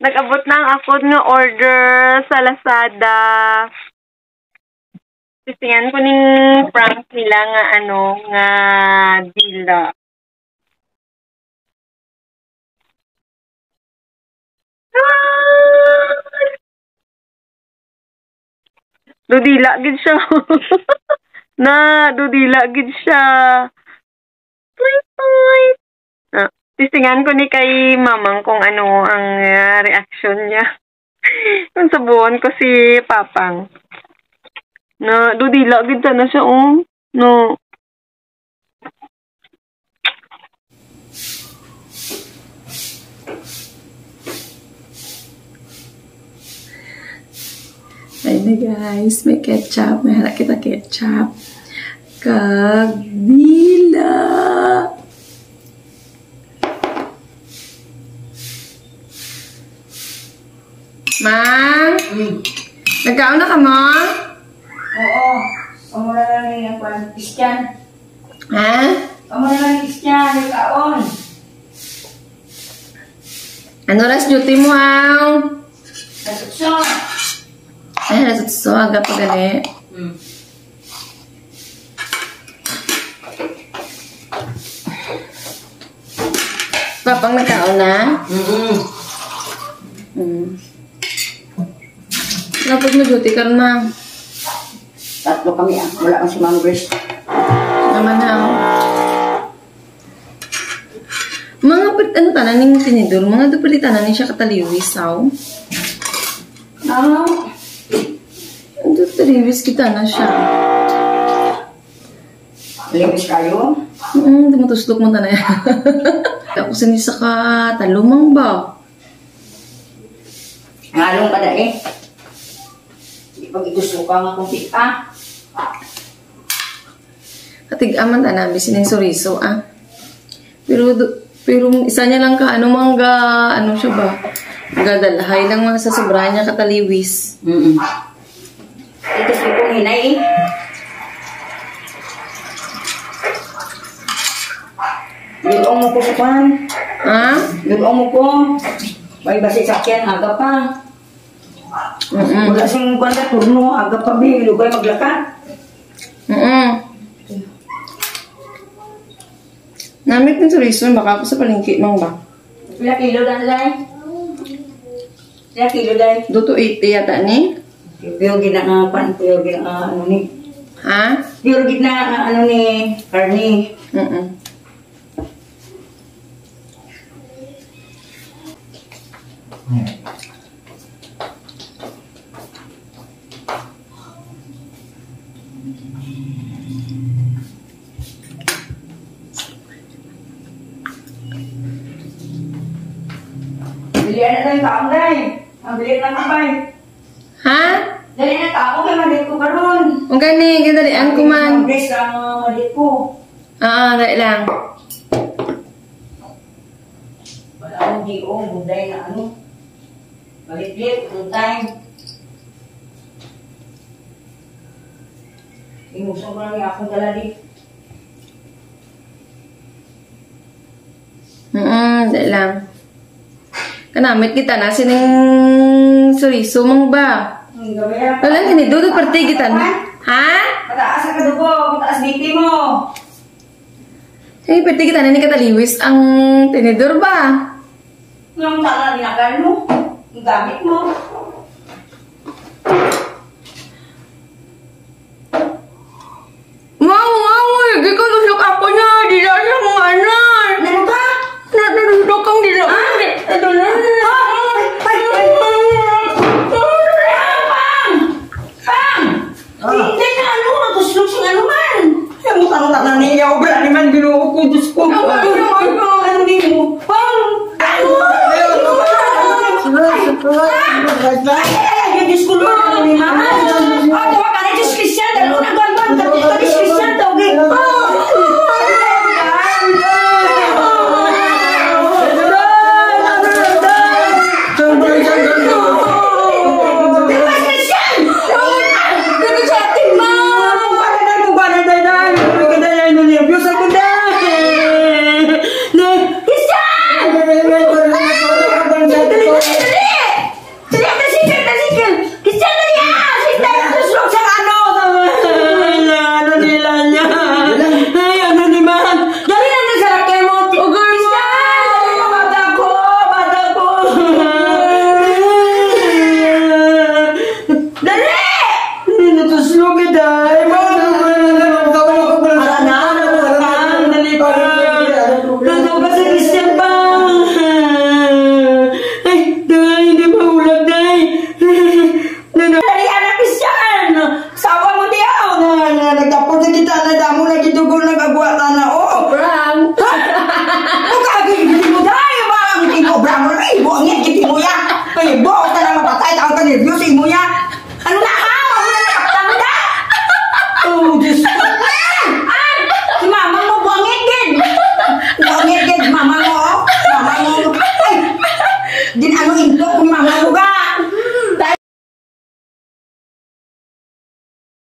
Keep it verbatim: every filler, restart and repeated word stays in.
Nag-abot na ang akod nga order sa Lazada. Titingan ko ning prank nila nga ano, nga dila. Ah! Dudila gid siya. Na, dudila gid siya. Tweet, tweet. Ah, titingan ko ni kay mamang kung ano ang uh, reaction niya. Kung sabuhan ko si Papang. Na, dudila gid na siya, oh. No. Ayun na guys, may ketchup. May harap kita ketchup. Kagdila! Mang? Mm. Nagkaon na ka mo? Oo. Amo na lang yung kwan. Christian. Ha? Amo na lang yung Christian. Nagkaon. Ano ras duty mo, Aw? Nasutso. Ay, nasutso. Aga pa gali. Hmm. Papang nagkaon na? Mm-hmm. Hmm. Napag mo duty ka rin, Mang? Tatlo kami ah. Wala kang si Ma'am Grace. Naman na, oh. Mga, ano tanan ning tinidor? Mga dupalitan na siya kataliwis, aw. Ano? Ang dupaliwis kita na siya. Liwis kayo? Hmm, di mo tuslok mo tanay. Ako sinisa ka, talumang ba? Ngalong ka na eh. Pag gusto ka nga kung pita. Katig-aman ta namin sining suriso, ah. Pero, pero isa niya lang ka, ano mangga, ano siya ba? Gadalahay lang mga sa sobrahan niya kataliwis. Mm-mm. Ito si kong hinay eh. Yulong mo ko sa kwan. Ha? Yulong mo ko. May basi sakyan, aga pa. Mm-mm. Wala siyang kwan na turno, aga pa bi. Lugay maglakat. Mm-mm. Namit ng suriso, baka po sa palengke, mang ba? Pila kilo na day? Pila kilo day? Duto eighty yata ni? Piyog gina nga pan, piyog gina nga ano ni. Ha? Piyog gina nga ano ni, karni. Mm-mm. Bilihan na tayo taong day. Ang bilihan na kapay. Ha? Dali na tao kay malit ko karon. Ang gani, gandalian ko man. Ang bes ang malit ko. Ah, dahil lang. Wala akong G O, bunday na ano. Malit-lit, full time. Imusong ko lang yung akong dala di. Mm, dahil lang. Kanamit kita na sining suriso mong ba? Ang gawin. Wala gini, dudo parte kita na. Ha? Mataas ka dugo, mataas B P mo. Ay, parte kita na ni kataliwis ang tinidor ba? Yung tala dinakal mo, yung gamit mo. Mau, mau, hindi ko lusok ako niya. Di na siya mga anak. Ano ka? Natulog kang di na. Ito na. Hindi na ano, natuslog siyang ano man. Siya mo tanong na niya, wala naman binuo ko, Diyos ko. Ano ba yun? Ano din mo? Pang! Ano? Ay, Diyos ko naman, ano ni Mama? Ah, tawa ka na, Diyos Christian, dalo na gano'n, dalo ka, Diyos Christian, tawagin. Dali, dali, dali! ka, day. Nandun ka sa Christian ba? Ay, day, hindi mahulog, day. Dari anak Christian. Sawa mo diya. Nagtapos na kita na damo na gitugol na kagwatan na. Oh, Prank! Magkagigiti mo dahil ba ang imo bramo na ibo ang ngiti mo ya. Ay, ibo ka na mapatay tao ka nervyos imo ya. Ano na ka? Ano na kaptang da? Oh, Diyos ko.